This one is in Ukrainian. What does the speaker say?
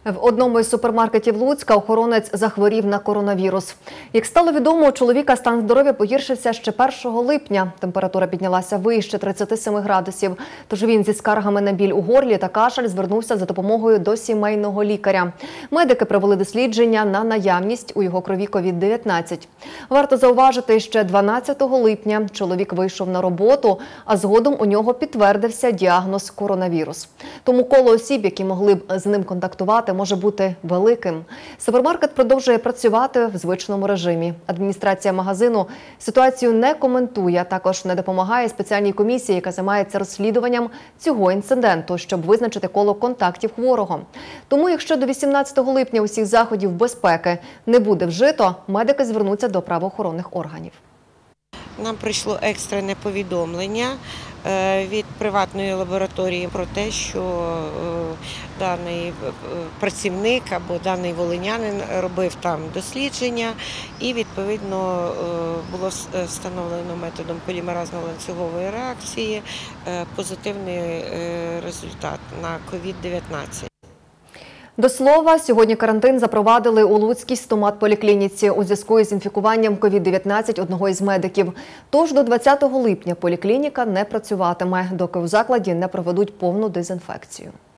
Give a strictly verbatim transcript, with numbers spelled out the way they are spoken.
В одному із супермаркетів Луцька охоронець захворів на коронавірус. Як стало відомо, у чоловіка стан здоров'я погіршився ще першого липня. Температура піднялася вище тридцяти семи градусів. Тож він зі скаргами на біль у горлі та кашель звернувся за допомогою до сімейного лікаря. Медики провели дослідження на наявність у його крові ковід дев'ятнадцять. Варто зауважити, що дванадцятого липня чоловік вийшов на роботу, а згодом у нього підтвердився діагноз коронавірус. Тому коло осіб, які могли б з ним контактувати, може бути великим. Супермаркет продовжує працювати в звичному режимі. Адміністрація магазину ситуацію не коментує, а також не допомагає спеціальній комісії, яка займається розслідуванням цього інциденту, щоб визначити коло контактів хворого. Тому, якщо до вісімнадцятого липня усіх заходів безпеки не буде вжито, медики звернуться до правоохоронних органів. Нам прийшло екстрене повідомлення від приватної лабораторії про те, що даний працівник або даний волинянин робив там дослідження і, відповідно, було встановлено методом полімеразно-ланцюгової реакції позитивний результат на ковід дев'ятнадцять. До слова, сьогодні карантин запровадили у Луцькій стомат-поліклініці у зв'язку із інфікуванням ковід дев'ятнадцять одного із медиків. Тож до двадцятого липня поліклініка не працюватиме, доки у закладі не проведуть повну дезінфекцію.